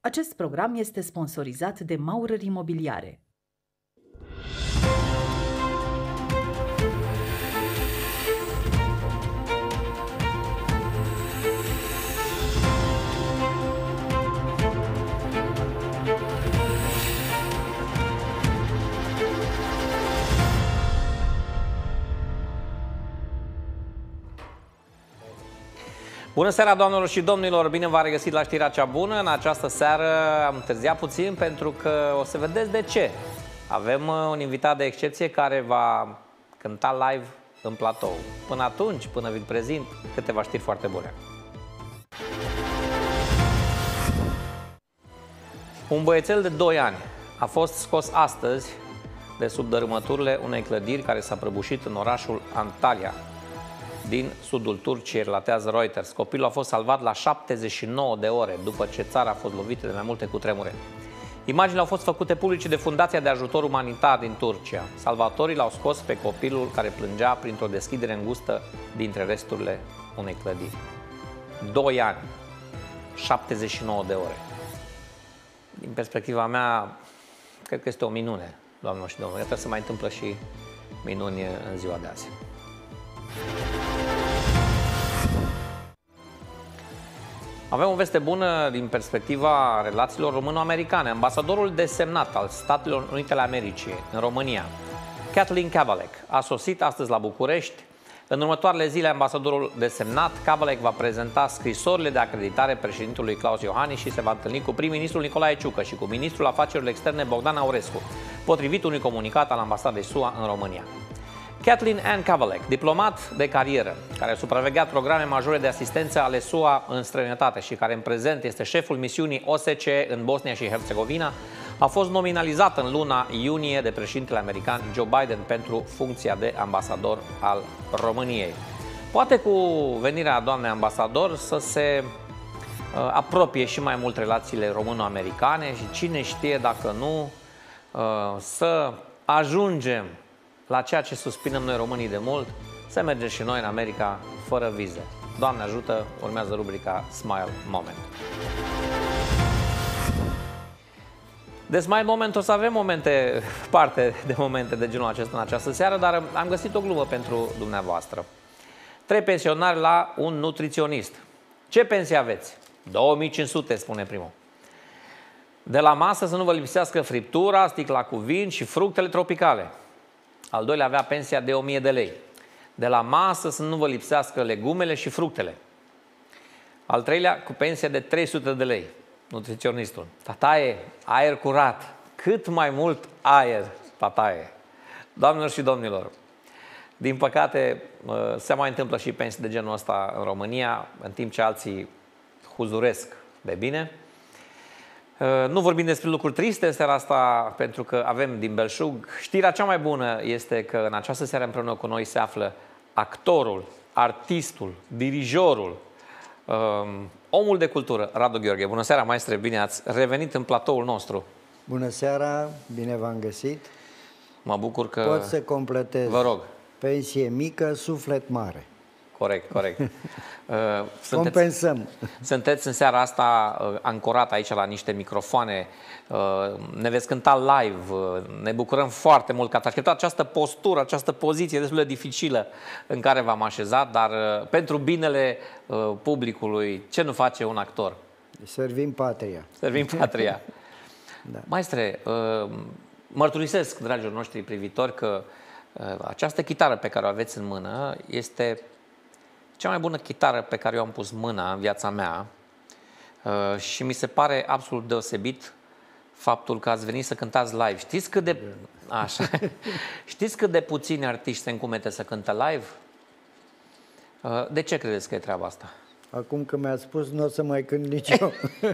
Acest program este sponsorizat de Maurer Imobiliare. Bună seara, doamnelor și domnilor! Bine v-am regăsit la știrea cea bună. În această seară am întârziat puțin pentru că o să vedeți de ce. Avem un invitat de excepție care va cânta live în platou. Până atunci, până vi-l prezint, câteva știri foarte bune. Un băiețel de 2 ani a fost scos astăzi de sub dărâmăturile unei clădiri care s-a prăbușit în orașul Antalya din sudul Turciei, relatează Reuters. Copilul a fost salvat la 79 de ore după ce țara a fost lovită de mai multe cutremure. Imaginile au fost făcute publice de Fundația de Ajutor Umanitar din Turcia. Salvatorii l-au scos pe copilul care plângea printr-o deschidere îngustă dintre resturile unei clădiri. 2 ani, 79 de ore. Din perspectiva mea, cred că este o minune, doamnelor și domnilor. Iată, se mai întâmplă și minuni în ziua de azi. Avem o veste bună din perspectiva relațiilor româno-americane. Ambasadorul desemnat al Statelor Unite ale Americii în România, Kathleen Kavalec, a sosit astăzi la București. În următoarele zile, ambasadorul desemnat, Kavalec, va prezenta scrisorile de acreditare președintelui Claus Iohannis și se va întâlni cu prim-ministrul Nicolae Ciucă și cu ministrul afacerilor externe Bogdan Aurescu, potrivit unui comunicat al ambasadei SUA în România. Kathleen Ann Kavalec, diplomat de carieră, care a supravegheat programe majore de asistență ale SUA în străinătate și care în prezent este șeful misiunii OSCE în Bosnia și Herțegovina, a fost nominalizată în luna iunie de președintele american Joe Biden pentru funcția de ambasador al României. Poate cu venirea doamnei ambasador să se apropie și mai mult relațiile româno-americane și cine știe dacă nu să ajungem la ceea ce suspinăm noi românii de mult, să mergem și noi în America fără vize. Doamne ajută, urmează rubrica Smile Moment. De Smile Moment o să avem parte de momente de genul acesta în această seară, dar am găsit o glumă pentru dumneavoastră. 3 pensionari la un nutriționist. Ce pensie aveți? 2500, spune primul. De la masă să nu vă lipsească friptura, sticla cu vin și fructele tropicale. Al doilea avea pensia de 1000 de lei. De la masă să nu vă lipsească legumele și fructele. Al treilea cu pensia de 300 de lei. Nutriționistul. Tataie, aer curat. Cât mai mult aer, tataie. Doamnelor și domnilor, din păcate se mai întâmplă și pensii de genul ăsta în România, în timp ce alții huzuresc de bine. Nu vorbim despre lucruri triste seara asta, pentru că avem din belșug. Știrea cea mai bună este că în această seară împreună cu noi se află actorul, artistul, dirijorul, omul de cultură, Radu Gheorghe. Bună seara, maestre, bine ați revenit în platoul nostru. Bună seara, bine v-am găsit. Mă bucur că... Pot să completez. Vă rog. Pensie mică, suflet mare. Corect, corect. Compensăm. Sunteți în seara asta ancorat aici la niște microfoane, ne veți cânta live, ne bucurăm foarte mult că ați acceptat această postură, această poziție destul de dificilă în care v-am așezat, dar pentru binele publicului, ce nu face un actor? Servim patria. Servim patria. Da. Maestre, mărturisesc, dragilor noștri privitori, că această chitară pe care o aveți în mână este cea mai bună chitară pe care eu am pus mâna în viața mea și mi se pare absolut deosebit faptul că ați venit să cântați live. Știți cât de... Așa. Știți cât de puțini artiști se încumete să cântă live? De ce credeți că e treaba asta? Acum că mi-ați spus, nu o să mai cânt nici eu.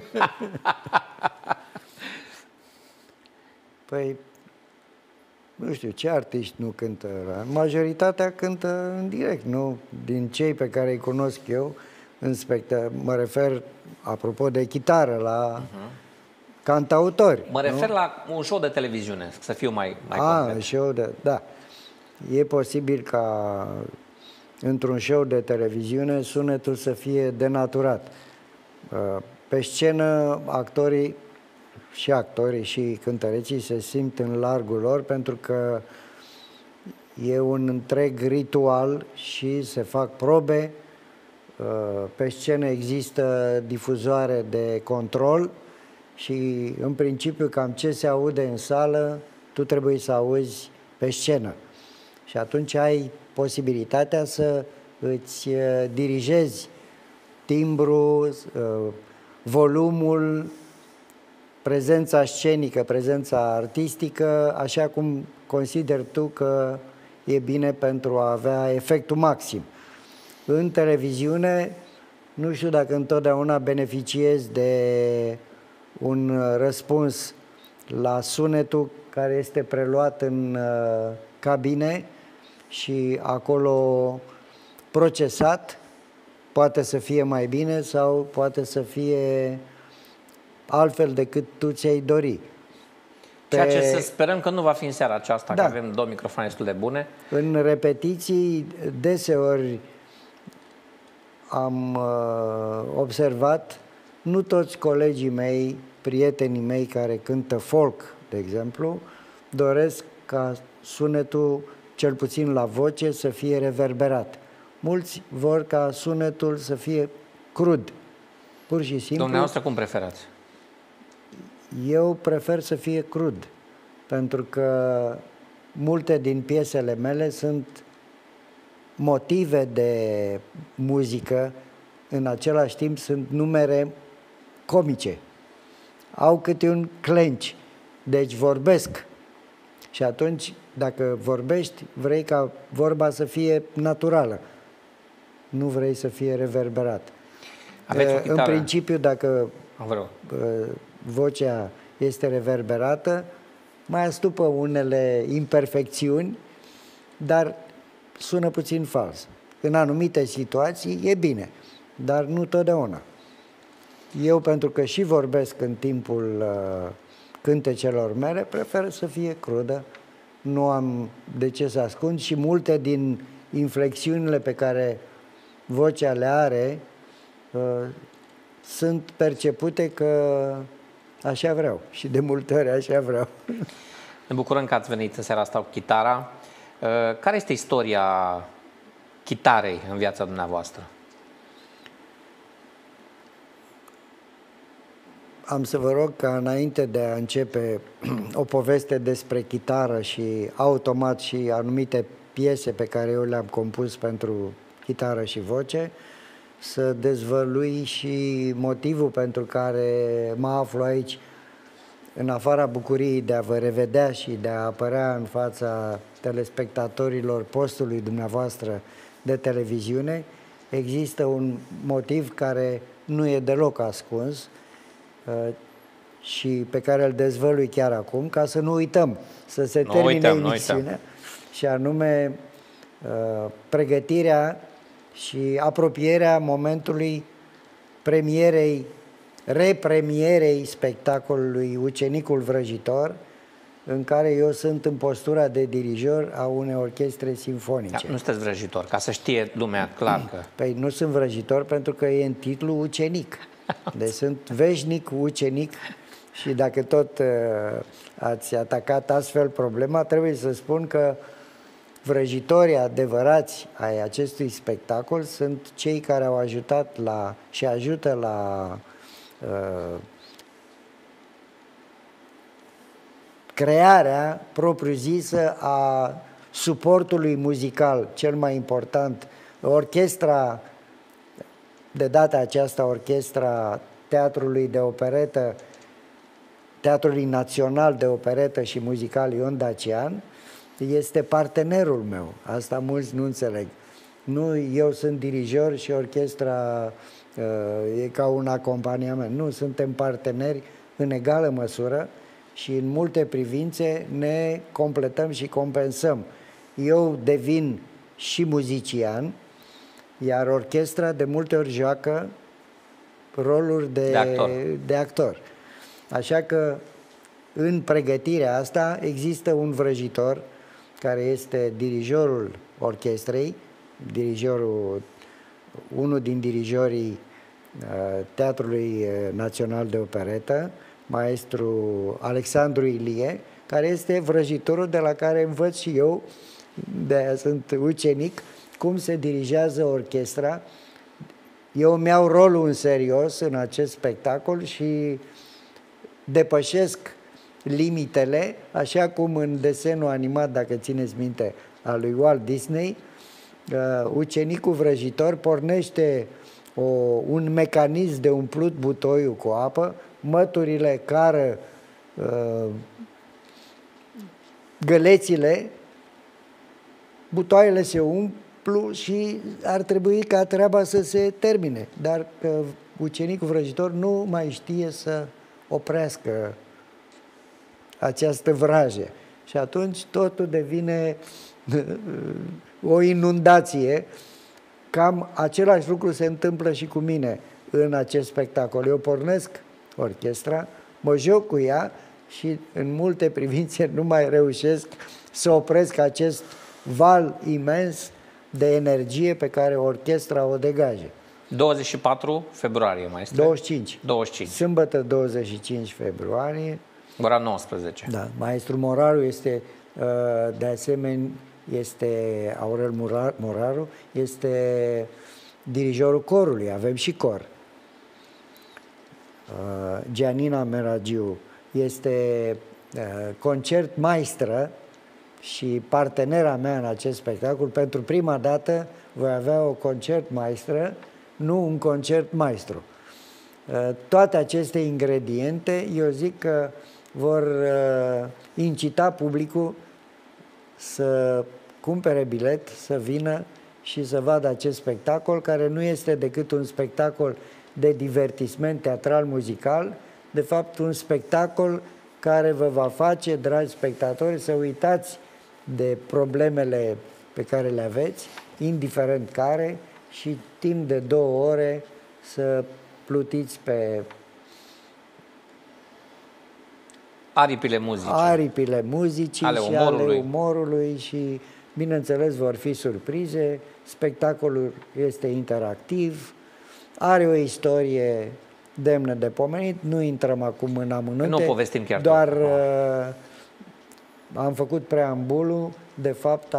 Păi, nu știu, ce artiști nu cântă? Majoritatea cântă în direct, nu? Din cei pe care îi cunosc eu, mă refer, apropo de chitară, la cantautori. Mă refer la un show de televiziune, să fiu mai concret. Show de... Da. E posibil ca într-un show de televiziune sunetul să fie denaturat. Pe scenă, actorii și cântăreții se simt în largul lor pentru că e un întreg ritual și se fac probe. Pe scenă există difuzoare de control și, în principiu, cam ce se aude în sală, tu trebuie să auzi pe scenă. Și atunci ai posibilitatea să îți dirigezi timbrul, volumul, prezența scenică, prezența artistică, așa cum consideri tu că e bine pentru a avea efectul maxim. În televiziune, nu știu dacă întotdeauna beneficiezi de un răspuns la sunetul care este preluat în cabine și acolo procesat, poate să fie mai bine sau poate să fie altfel decât tu ți-ai dori. Ceea ce să sperăm că nu va fi în seara aceasta, da, că avem 2 microfoane destul de bune. În repetiții, deseori am observat, nu toți colegii mei, prietenii mei care cântă folk, de exemplu, doresc ca sunetul, cel puțin la voce, să fie reverberat. Mulți vor ca sunetul să fie crud, pur și simplu. Dumneavoastră cum preferați? Eu prefer să fie crud, pentru că multe din piesele mele sunt motive de muzică, în același timp sunt numere comice. Au câte un clench, deci vorbesc. Și atunci, dacă vorbești, vrei ca vorba să fie naturală. Nu vrei să fie reverberat. În principiu, dacă vocea este reverberată, mai astupă unele imperfecțiuni, dar sună puțin fals. În anumite situații e bine, dar nu totdeauna. Eu, pentru că și vorbesc în timpul cântecelor mele, prefer să fie crudă, nu am de ce să ascund și multe din inflexiunile pe care vocea le are sunt percepute că așa vreau și de multe ori așa vreau. Ne bucurăm că ați venit în seara asta cu chitara. Care este istoria chitarei în viața dumneavoastră? Am să vă rog ca înainte de a începe o poveste despre chitară și automat și anumite piese pe care eu le-am compus pentru chitară și voce, să dezvălui și motivul pentru care mă aflu aici. În afara bucuriei de a vă revedea și de a apărea în fața telespectatorilor postului dumneavoastră de televiziune, există un motiv care nu e deloc ascuns și pe care îl dezvălui chiar acum, ca să nu uităm, să se termine emisiunea, și anume pregătirea și apropierea momentului repremierei spectacolului Ucenicul Vrăjitor, în care eu sunt în postura de dirijor a unei orchestre simfonice. Da, nu sunteți vrăjitor, ca să știe lumea clar că... Păi nu sunt vrăjitor pentru că e în titlu ucenic. Deci sunt veșnic ucenic și dacă tot ați atacat astfel problema, trebuie să spun că vrăjitorii adevărați ai acestui spectacol sunt cei care au ajutat și ajută la crearea propriu-zisă a suportului muzical cel mai important. Orchestra, de data aceasta orchestra Teatrului de Operetă, Teatrului Național de Operetă și Muzical Ion Dacian, este partenerul meu. Asta mulți nu înțeleg. Nu, eu sunt dirijor și orchestra e ca un acompaniament. Nu, suntem parteneri în egală măsură și în multe privințe ne completăm și compensăm. Eu devin și muzician, iar orchestra de multe ori joacă roluri de actor. Așa că în pregătirea asta există un vrăjitor care este dirijorul orchestrei, unul din dirijorii Teatrului Național de Operetă, maestru Alexandru Ilie, care este vrăjitorul de la care învăț și eu, de-aia sunt ucenic, cum se dirigează orchestra. Eu mi-au rolul în serios în acest spectacol și depășesc limitele, așa cum în desenul animat, dacă țineți minte, al lui Walt Disney, ucenicul vrăjitor pornește un mecanism de umplut butoiul cu apă, măturile cară gălețile, butoaiele se umplu și ar trebui ca treaba să se termine. Dar ucenicul vrăjitor nu mai știe să oprească această vrajă. Și atunci totul devine o inundație. Cam același lucru se întâmplă și cu mine în acest spectacol. Eu pornesc orchestra, mă joc cu ea și în multe privințe nu mai reușesc să opresc acest val imens de energie pe care orchestra o degaje. 24 februarie, maestru? 25. Sâmbătă 25 februarie. Ora 19. Da, maestru Moraru este, de asemenea, Aurel Moraru, este dirijorul corului, avem și cor. Gianina Meragiu este concert maestră și partenera mea în acest spectacol. Pentru prima dată voi avea o concert maestră, nu un concert maestru. Toate aceste ingrediente, eu zic că vor incita publicul să cumpere bilet, să vină și să vadă acest spectacol, care nu este decât un spectacol de divertisment teatral-muzical, de fapt un spectacol care vă va face, dragi spectatori, să uitați de problemele pe care le aveți, indiferent care, și timp de 2 ore să plutiți pe aripile muzicii ale și ale umorului și, bineînțeles, vor fi surprize. Spectacolul este interactiv, are o istorie demnă de pomenit, nu intrăm acum în amănunte. Nu povestim chiar doar am făcut preambulul, de fapt,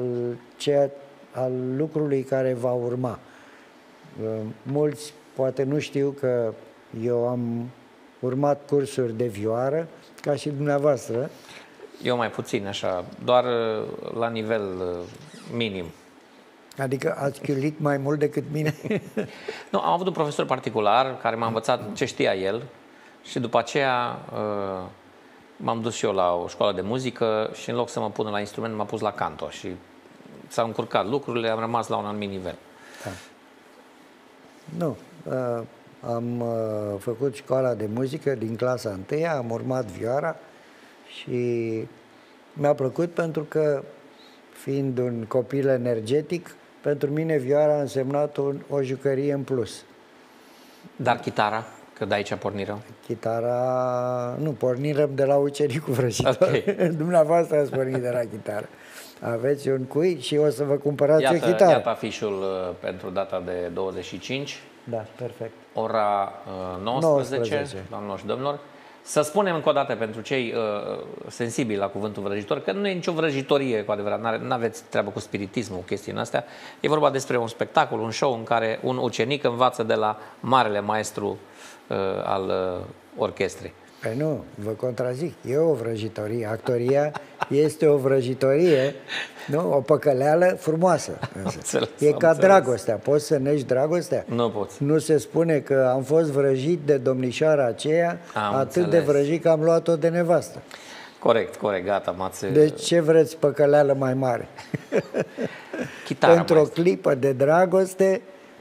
al lucrului care va urma. Mulți poate nu știu că eu am urmat cursuri de vioară, ca și dumneavoastră. Eu mai puțin, așa, doar la nivel minim. Adică ați chiulit mai mult decât mine? Nu, am avut un profesor particular care m-a învățat ce știa el și după aceea m-am dus și eu la o școală de muzică și în loc să mă pun la instrument, m-a pus la canto și s-au încurcat lucrurile, am rămas la un anumit nivel. Da. Nu, am făcut școala de muzică din clasa 1, am urmat vioara și mi-a plăcut pentru că, fiind un copil energetic, pentru mine vioara a însemnat o jucărie în plus. Dar chitara? Că de aici pornirăm? Chitara... Nu, pornirăm de la ucenicul vrăjitor. Okay. Dumneavoastră ați pornit de la chitară. Aveți un cui și o să vă cumpărați o chitară. Iată afișul pentru data de 25. Da, perfect. Ora 19, doamnelor și domnilor. Să spunem încă o dată pentru cei sensibili la cuvântul vrăjitor că nu e nicio vrăjitorie cu adevărat, nu aveți treabă cu spiritismul, chestiile astea. E vorba despre un spectacol, un show în care un ucenic învață de la marele maestru al orchestrei. Păi nu, vă contrazic, e o vrăjitorie. Actoria este o vrăjitorie, nu? O păcăleală frumoasă. E ca dragostea. Poți să nești dragostea? Nu poți. Nu se spune că am fost vrăjit de domnișoara aceea, atât de vrăjit că am luat-o de nevastă. Corect, gata, m-ați... Deci ce vreți păcăleală mai mare? Pentru o clipă de dragoste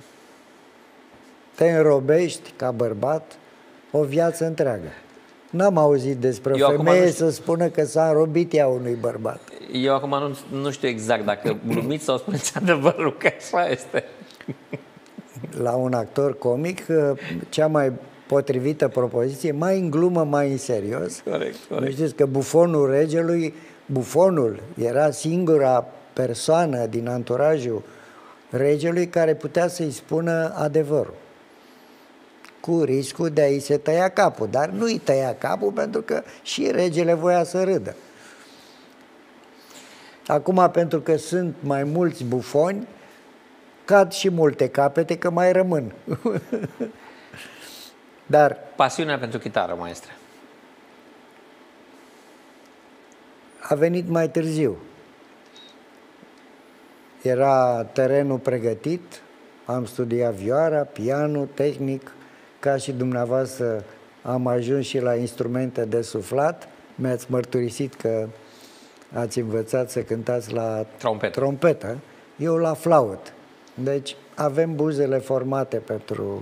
te înrobești ca bărbat o viață întreagă. N-am auzit despre o femeie să spună că s-a înrobit ea unui bărbat. Eu acum nu știu exact dacă glumiți sau spuneți adevărul, că așa este. La un actor comic, cea mai potrivită propoziție, mai în glumă, mai în serios. Corect. Nu știți că bufonul regelui, bufonul era singura persoană din anturajul regelui care putea să-i spună adevărul. cu riscul de a-i se tăia capul. Dar nu îi tăia capul pentru că și regele voia să râdă. Acum, pentru că sunt mai mulți bufoni, cad și multe capete, că mai rămân. Dar Pasiunea pentru chitară, maestre. a venit mai târziu. Era terenul pregătit, am studiat vioara, pianul, tehnic, ca și dumneavoastră am ajuns și la instrumente de suflat. Mi-ați mărturisit că ați învățat să cântați la trompetă, eu la flaut. Deci avem buzele formate pentru,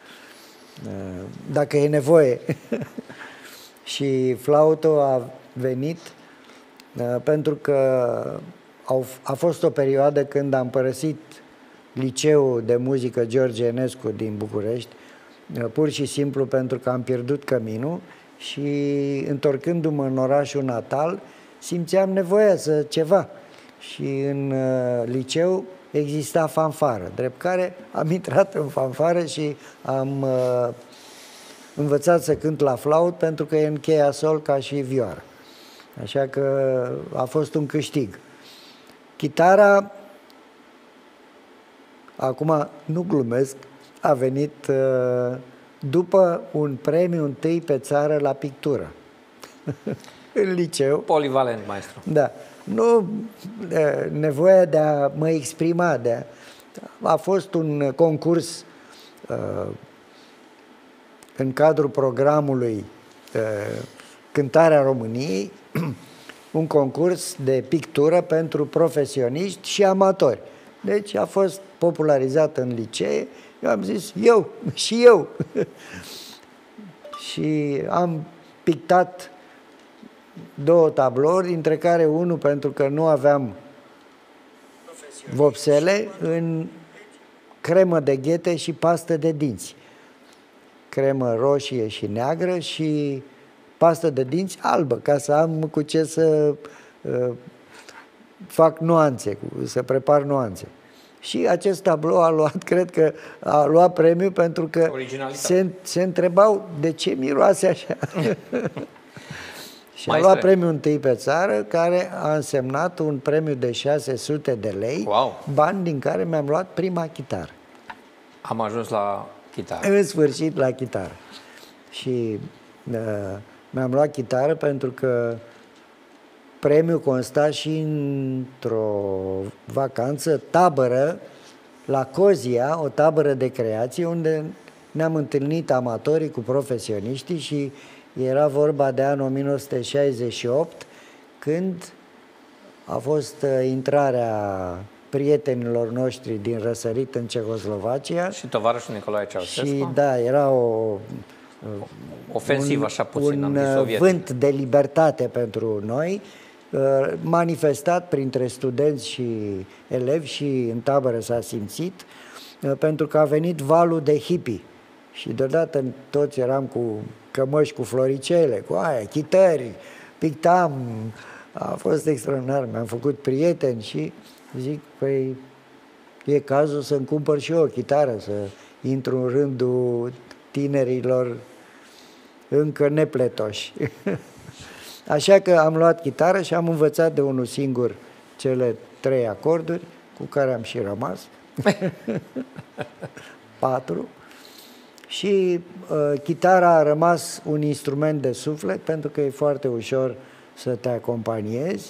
dacă e nevoie. Și flautul a venit pentru că a fost o perioadă când am părăsit Liceul de Muzică George Enescu din București, pur și simplu pentru că am pierdut căminul și întorcându-mă în orașul natal, simțeam nevoia să ceva. Și în liceu exista fanfară, drept care am intrat în fanfară și am învățat să cânt la flaut pentru că e în cheia sol ca și vioară. Așa că a fost un câștig. Chitara, acum nu glumesc, a venit după un premiu întâi pe țară la pictură. În liceu. Polivalent, maestru. Da. Nu nevoia de a mă exprima. A fost un concurs în cadrul programului Cântarea României, un concurs de pictură pentru profesioniști și amatori. Deci a fost popularizat în licee. Eu am zis, eu. Și am pictat 2 tablouri, dintre care unul, pentru că nu aveam vopsele, în cremă de ghete și pastă de dinți. Cremă roșie și neagră și pastă de dinți albă, ca să am cu ce să fac nuanțe, să prepar nuanțe. Și acest tablou a luat, cred că a luat premiu pentru că se întrebau de ce miroase așa. Și a luat premiul întâi pe țară, care a însemnat un premiu de 600 de lei, wow, bani din care mi-am luat prima chitară. Am ajuns la chitară. În sfârșit la chitară. Și mi-am luat chitară pentru că premiul consta și într-o vacanță, tabără la Cozia, o tabără de creație, unde ne-am întâlnit amatorii cu profesioniștii și era vorba de anul 1968, când a fost intrarea prietenilor noștri din răsărit în Cehoslovacia. Și tovarășul Nicolae Ceaușescu. Și da, era o ofensivă, așa puțin, un vânt de libertate pentru noi, manifestat printre studenți și elevi și în tabără s-a simțit, pentru că a venit valul de hippie. Și deodată toți eram cu cămăși cu floricele, cu aia, chitări, pictam, a fost extraordinar, mi-am făcut prieteni și zic, păi, e cazul să-mi cumpăr și eu o chitară, să intru în rândul tinerilor încă nepletoși. Așa că am luat chitară și am învățat de unul singur cele 3 acorduri, cu care am și rămas. 4. Și chitara a rămas un instrument de suflet, pentru că e foarte ușor să te acompaniezi.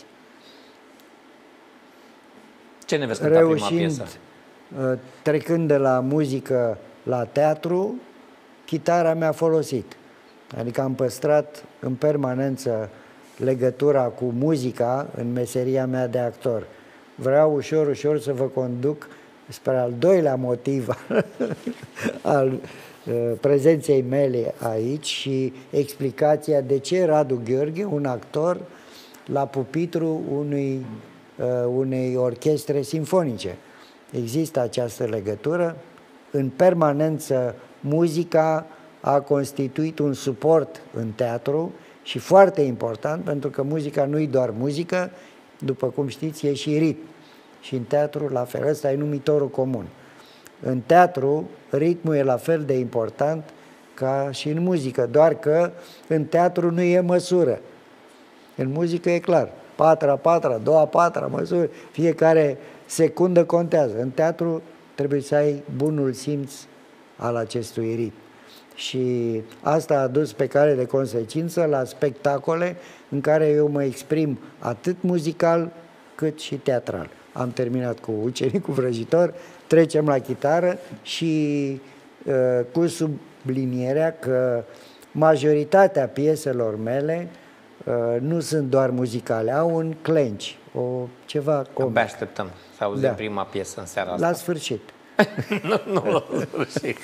Ce ne veți cânta prima piesă? Trecând de la muzică la teatru, chitara mi-a folosit. Adică am păstrat în permanență legătura cu muzica în meseria mea de actor. Vreau ușor, ușor să vă conduc spre al doilea motiv al prezenței mele aici și explicația de ce Radu Gheorghe, un actor, la pupitru unei orchestre simfonice. Există această legătură. În permanență, muzica a constituit un suport în teatru și foarte important, pentru că muzica nu-i doar muzică, după cum știți, e și ritm. Și în teatru, la fel, ăsta e numitorul comun. În teatru, ritmul e la fel de important ca și în muzică, doar că în teatru nu e măsură. În muzică e clar, patra, doua patra măsură, fiecare secundă contează. În teatru trebuie să ai bunul simț al acestui ritm. Și asta a dus pe cale de consecință la spectacole în care eu mă exprim atât muzical cât și teatral. Am terminat cu Ucenicul Vrăjitor, trecem la chitară și cu sublinierea că majoritatea pieselor mele nu sunt doar muzicale, au un clench, ceva comic. Abia așteptăm să auzim prima piesă în seara asta. La sfârșit. Nu la sfârșit.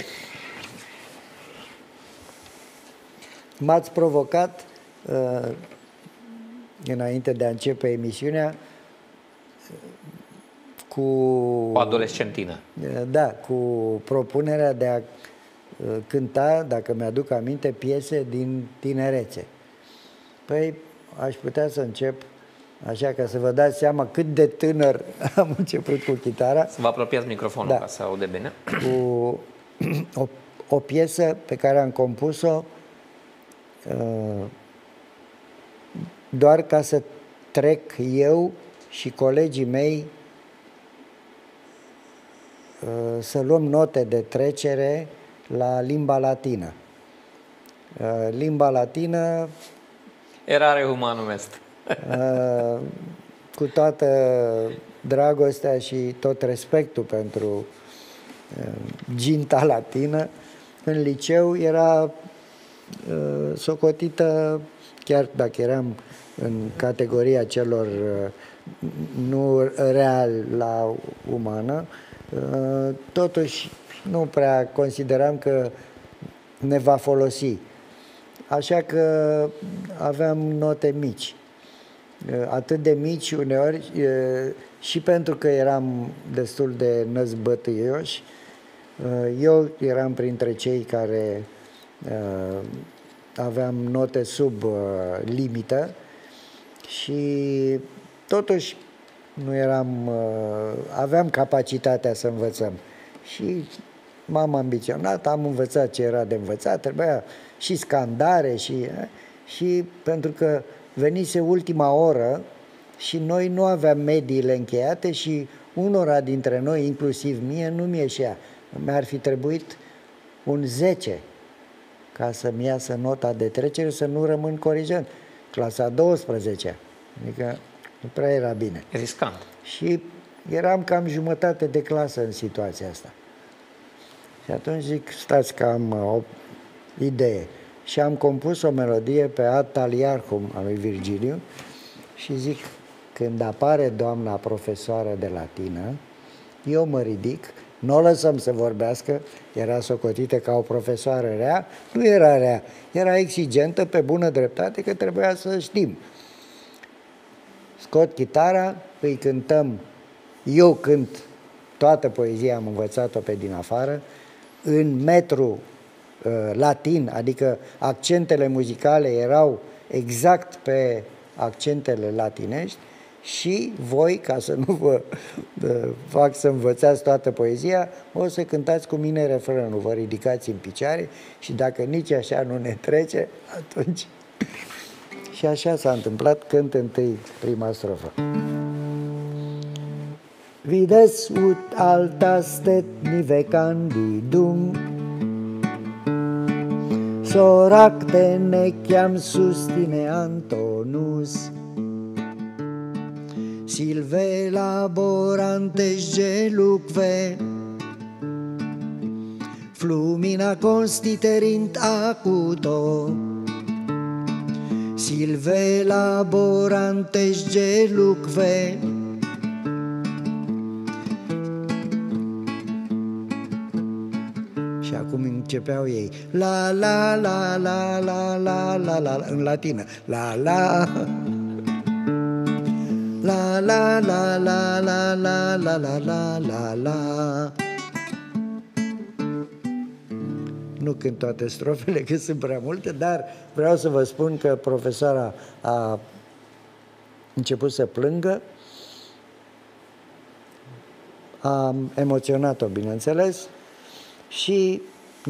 M-ați provocat, înainte de a începe emisiunea, cu O adolescentină. Da, cu propunerea de a cânta, dacă mi-aduc aminte, piese din tinerețe. Păi, aș putea să încep așa, ca să vă dați seama cât de tânăr am început cu chitara. Să vă apropiați microfonul ca să aude bine. Cu o piesă pe care am compus-o doar ca să trec eu și colegii mei să luăm note de trecere la limba latină. Limba latină... Erare humanum est. Cu toată dragostea și tot respectul pentru ginta latină, în liceu era socotită, chiar dacă eram în categoria celor nu real la umană, totuși nu prea consideram că ne va folosi. Așa că aveam note mici. Atât de mici uneori, și pentru că eram destul de năzbătâioși, eu eram printre cei care aveam note sub limită și totuși nu eram, aveam capacitatea să învățăm. Și m-am ambiționat, am învățat ce era de învățat, trebuia și scandare și pentru că venise ultima oră și noi nu aveam mediile încheiate și unora dintre noi, inclusiv mie, nu-mi ieșea. Mi-ar fi trebuit un 10 ca să-mi iasă nota de trecere, să nu rămân corijent. Clasa 12, adică nu prea era bine. Riscant. Și eram cam jumătate de clasă în situația asta. Și atunci zic, stați că am o idee. Și am compus o melodie pe Ad Taliarchum a lui Virgiliu și zic, când apare doamna profesoară de latină, eu mă ridic, nu o lăsăm să vorbească, era socotită ca o profesoară rea, nu era rea, era exigentă pe bună dreptate că trebuia să știm. Scot chitara, îi cântăm, eu cânt toată poezia, am învățat-o pe din afară, în metru latin, adică accentele muzicale erau exact pe accentele latinești și voi, ca să nu vă fac să învățați toată poezia, o să cântați cu mine refrenul, vă ridicați în picioare și dacă nici așa nu ne trece, atunci... Și așa s-a întâmplat, cânt întâi prima strofă. Vides ut altas tet nive candidum soracte neciam sustine Antonus silve laborantes geluque flumina constiterint acuto silve laborantes geluque. Și acum începeau ei la la la la la la la la în latină la la la la la la la la la la la la la. Nu cânt toate strofele, că sunt prea multe, dar vreau să vă spun că profesoara a început să plângă. Am emoționat-o, bineînțeles, și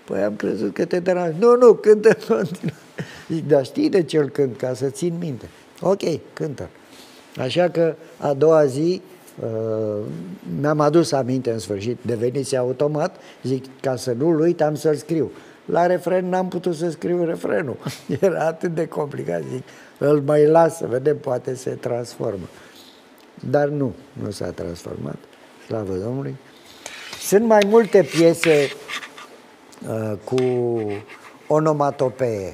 Păi am crezut că te deranji. Nu, cântă în continuare. Zic, dar știi de ce îl cânt? Ca să țin minte. Ok, cântă. Așa că a doua zi mi-am adus aminte în sfârșit, devenise automat, zic, ca să nu-l uit, am să-l scriu. La refren n-am putut să scriu refrenul. Era atât de complicat, zic, îl mai las să vedem, poate se transformă. Dar nu s-a transformat, slavă Domnului. Sunt mai multe piese cu onomatopee.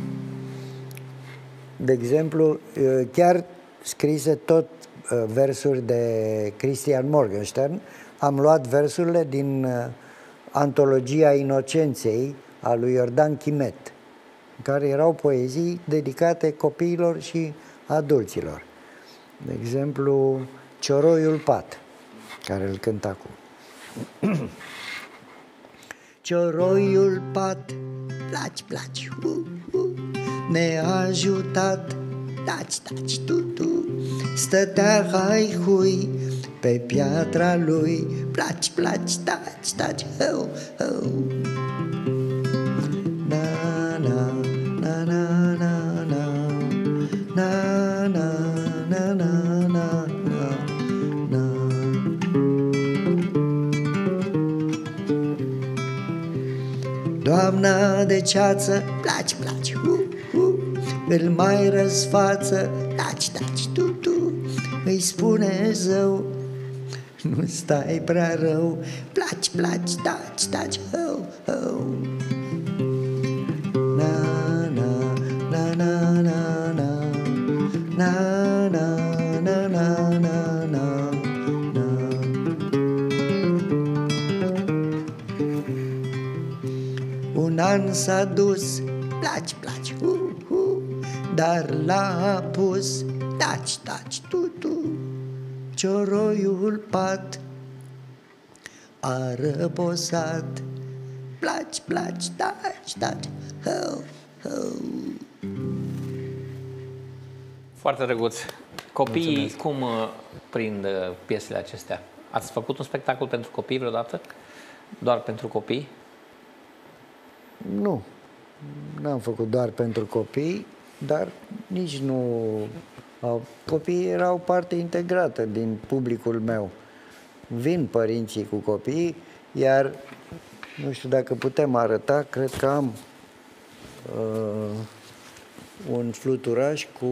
De exemplu, chiar scrise tot versuri de Christian Morgenstern. Am luat versurile din antologia Inocenței a lui Iordan Chimet, care erau poezii dedicate copiilor și adulților. De exemplu, Cioroiul Pat, care îl cânt acum. Cioroiul Pat, placi, ne-a ajutat, taci, tu, stătea hai-hui pe piatra lui, placi, taci, ho. Na, na, na, na, na, na, na, na, na, na, na. Doamna de ceață, placi, îl mai răsfață, taci, tu, îi spune zău, nu stai prea rău, placi, taci, ho. Na, na, na, na, na, na, na, na, na, na, na, na. Un an s-a dus, placi, dar l-a pus, taci, tu, Cioroiul Pat a răposat, placi, taci, ho. Foarte drăguț. Copiii, Mulțumesc. cum prind piesele acestea? Ați făcut un spectacol pentru copii vreodată? Doar pentru copii? Nu, n-am făcut doar pentru copii, dar nici nu... Copiii erau parte integrată din publicul meu. Vin părinții cu copii, iar nu știu dacă putem arăta, cred că am un fluturaș cu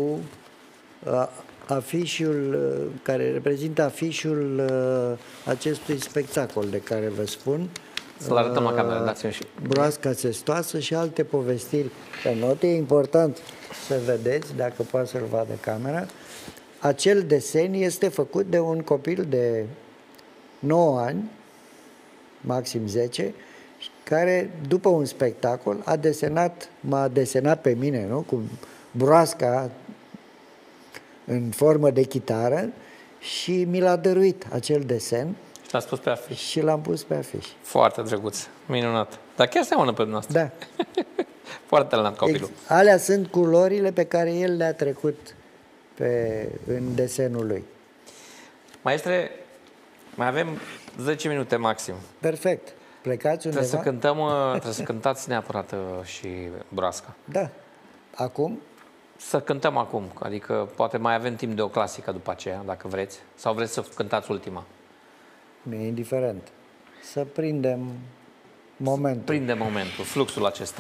afișul care reprezintă afișul acestui spectacol de care vă spun. Să-l arătăm la cameră, dați-mi și... Broasca țestoasă și alte povestiri pe note. E important să vedeți, dacă poate să-l vadă camera. Acel desen este făcut de un copil de 9 ani, maxim 10, care după un spectacol m-a desenat pe mine, nu? Cu broasca în formă de chitară și mi l-a dăruit acel desen. Și l-ați pus pe afiș. Și l-am pus pe afiș. Foarte drăguț, minunat. Dar chiar seamănă pe dumneavoastră. Da. Foarte talent copilul. Alea sunt culorile pe care el le-a trecut în desenul lui. Maestre, mai avem 10 minute maxim. Perfect. Plecați undeva? Trebuie să cântați neapărat și broasca. Da. Acum? Să cântăm acum, adică poate mai avem timp de o clasică după aceea, dacă vreți. Sau vreți să cântați ultima? Mi-e indiferent. Să prindem momentul. Prindem momentul, fluxul acesta.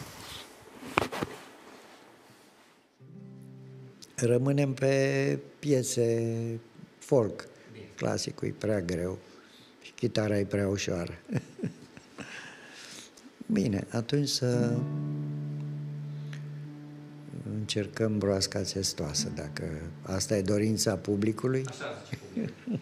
Rămânem pe piese folk. Clasicul e prea greu și chitara e prea ușoară. Bine, atunci să încercăm broasca țestoasă, dacă asta e dorința publicului. Așa zice publicul.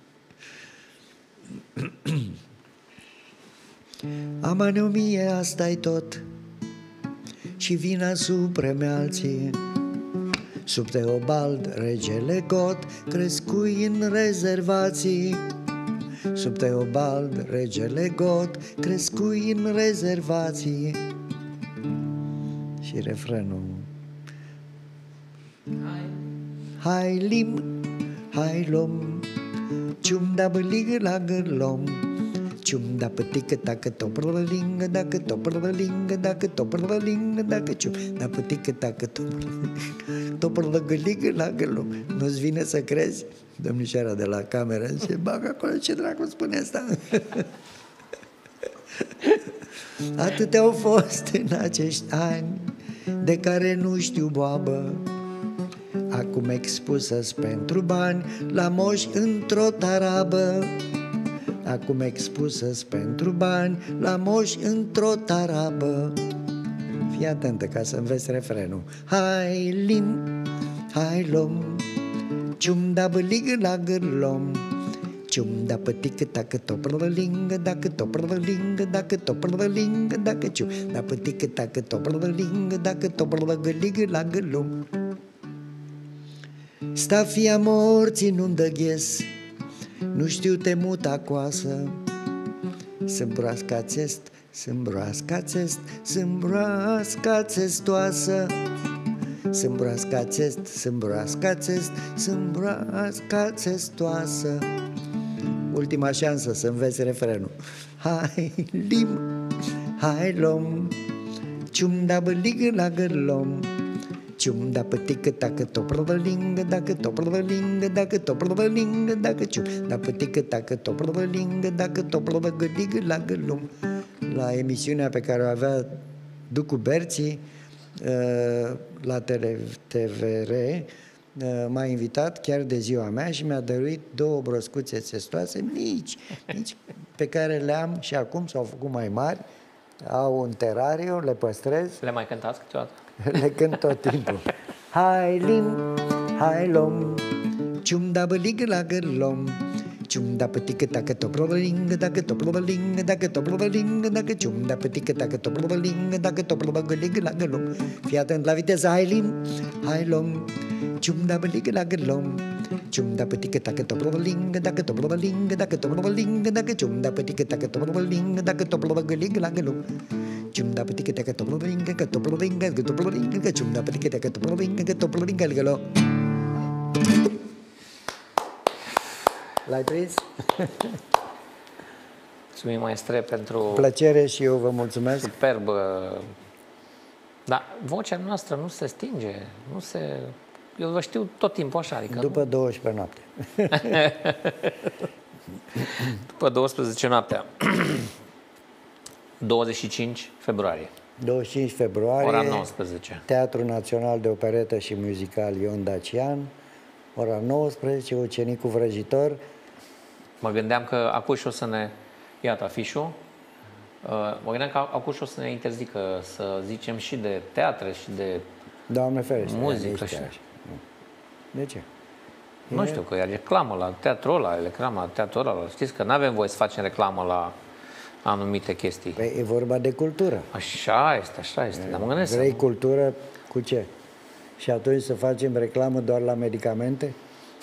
Amane-o mie, asta-i tot, și vina supreme alții. Sub Teobald, regele got, crescui în rezervații. Sub Teobald, regele got, crescui în rezervații. Și refrenul. Hai lim, hai lom, cium da băligă la gârlom, cium da pătică tacă toprălingă, dacă toprălingă, dacă toprălingă, dacă cium da pătică tacă toprălingă la gălum. Nu-ți vine să crezi? Domnișoara de la cameră se bagă acolo, ce dracu spune asta? Atâtea au fost în acești ani de care nu știu boabă, acum expusă-s pentru bani la moș într-o tarabă. Acum expusă-s pentru bani la moș într-o tarabă. Fii atentă ca să înveți refrenul. Hai lim, hai lom, cium da băligă la gârlom, cium da pătică tacă toprălingă, dacă toprălingă, dacă toprălingă, dacă cium da pătică tacă toprălingă, dacă toprălingă la gârlom. Stafia morții nu-mi dă ghes, nu știu temuta coasă. Sâmbroasca-țest, sâmbroasca-țest, sâmbroasca-țestoasă. Sâmbroasca-țest, sâmbroasca-țest, sâmbroasca-țestoasă. Ultima șansă să înveți refrenul. Hai lim, hai lom, cium da băligă la gârlom, cium da pătică tacă toprălingă, dacă toprălingă, dacă toprălingă, dacă cium da pătică tacă toprălingă, dacă toprălingă la gârlom. La emisiunea pe care o avea Ducu Berții la TVR, m-a invitat chiar de ziua mea și mi-a dăruit 2 broscuțe țestoase mici, pe care le-am și acum s-au făcut mai mari, au un terariu, le păstrez. Le mai cântați câteodată? Le cânt tot timpul. Hai lim, hai lom, cium da băligă la gârlom, cium da pătică tacă toprălingă, dacă toprălingă, dacă toprălingă, dacă cium da pătică tacă toprălingă, dacă toprălingă la gârlom. Fii atent la viteză. Hai lim, hai lom, cium da băligă la gârlom, cium da pătică tacă toprălingă, dacă toprălingă, dacă toprălingă, dacă cium da pătică tacă toprălingă, dacă toprălingă la gârlom. Cium da pătică tacă toprălingă, că toprălingă, că toprălingă, că cium da pătică tacă toprălingă, că toprălingă la gârlom. L-ai prins? Mulțumim, maestre, pentru... Plăcere și eu vă mulțumesc. Superb. Dar vocea noastră nu se stinge, nu se... Eu vă știu tot timpul așa, adică... După 12 noapte. După 12 noaptea. 25 februarie. 25 februarie. Ora 19. Teatrul Național de Operetă și Muzical Ion Dacian. Ora 19, Ucenicul Vrăjitor. Mă gândeam că acum și o să ne... Iată, afișul. Mă gândeam că acum și o să ne interzică să zicem și de teatre și de... Doamne ferește. Muzică și... De ce? Nu știu, că e reclamă la teatrul ăla, reclamă la teatrul ăla. Știți că nu avem voie să facem reclamă la anumite chestii. Păi e vorba de cultură. Așa este, așa este. Dar mă gândesc Vrei cultură cu ce? Și atunci să facem reclamă doar la medicamente?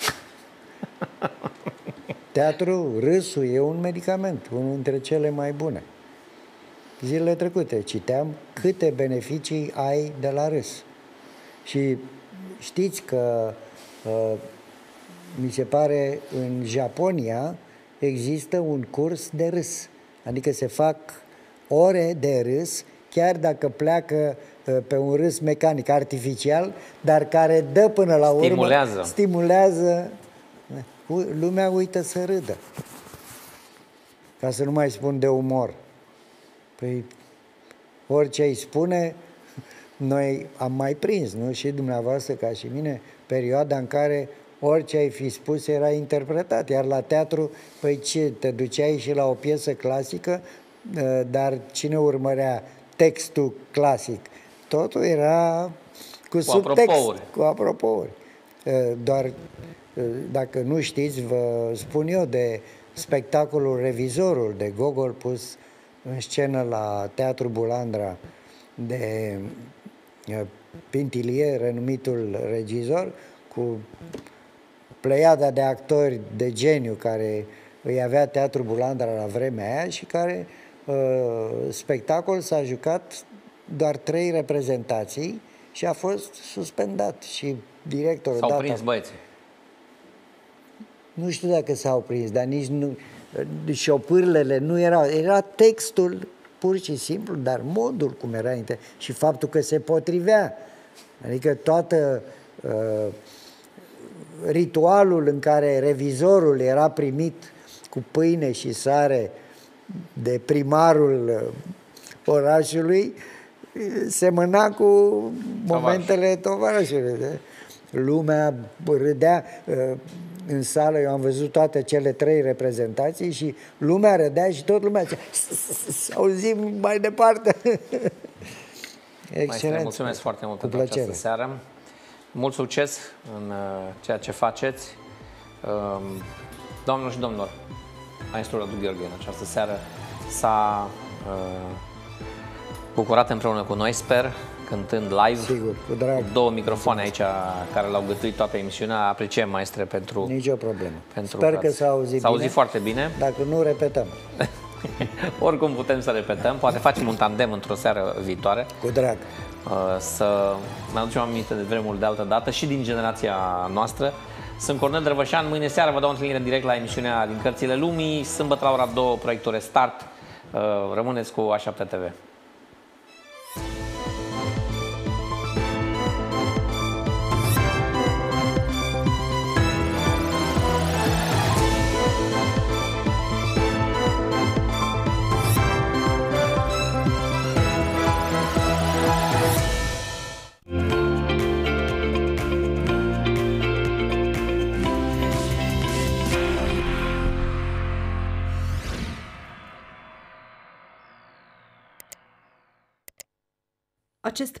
Teatru, râsul e un medicament, unul dintre cele mai bune. Zilele trecute citeam câte beneficii ai de la râs. Și știți că mi se pare în Japonia există un curs de râs. Adică se fac ore de râs, chiar dacă pleacă pe un râs mecanic, artificial, dar care dă până la urmă, stimulează. Lumea uită să râdă. Ca să nu mai spun de umor. Păi, orice îi spune, noi am mai prins, nu? Și dumneavoastră ca și mine, perioada în care orice ai fi spus era interpretat. Iar la teatru, păi ce, te duceai și la o piesă clasică, dar cine urmărea textul clasic? Totul era cu subtext, cu apropouri. Doar, dacă nu știți, vă spun eu de spectacolul Revizorul de Gogol, pus în scenă la Teatru Bulandra de Pintilie, renumitul regizor, cu pleiada de actori de geniu care îi avea Teatru Bulandra la vremea aia și care spectacol s-a jucat doar 3 reprezentații și a fost suspendat și directorul... S-au prins băieții. Nu știu dacă s-au prins, dar nici șopârlele nu erau, era textul pur și simplu, dar modul cum era și faptul că se potrivea. Adică toată ritualul în care revizorul era primit cu pâine și sare de primarul orașului semăna cu momentele tovarășului. Lumea râdea în sală, eu am văzut toate cele 3 reprezentații și lumea râdea și tot lumea zicea să auzim mai departe. Excelent. Mulțumesc foarte mult pentru această seară. Mult succes în ceea ce faceți. Doamnelor și domnilor, maestru Radu Gheorghe în această seară s-a bucurat împreună cu noi, sper, cântând live. Sigur, cu drag. 2 microfoane aici care l-au gătuit toată emisiunea. Apreciem, maestre, pentru... Nici o problemă. Sper că s-a auzit bine. S-a auzit foarte bine. Dacă nu, repetăm. Oricum putem să repetăm. Poate facem un tandem într-o seară viitoare. Cu drag. Să ne aducem aminte de vremuri de altă dată și din generația noastră. Sunt Cornel Drăvășan. Mâine seară vă dau întâlnire direct la emisiunea Din Cărțile Lumii. Sâmbătă la ora 2, proiectul Restart. Rămâneți cu A7 TV. Acest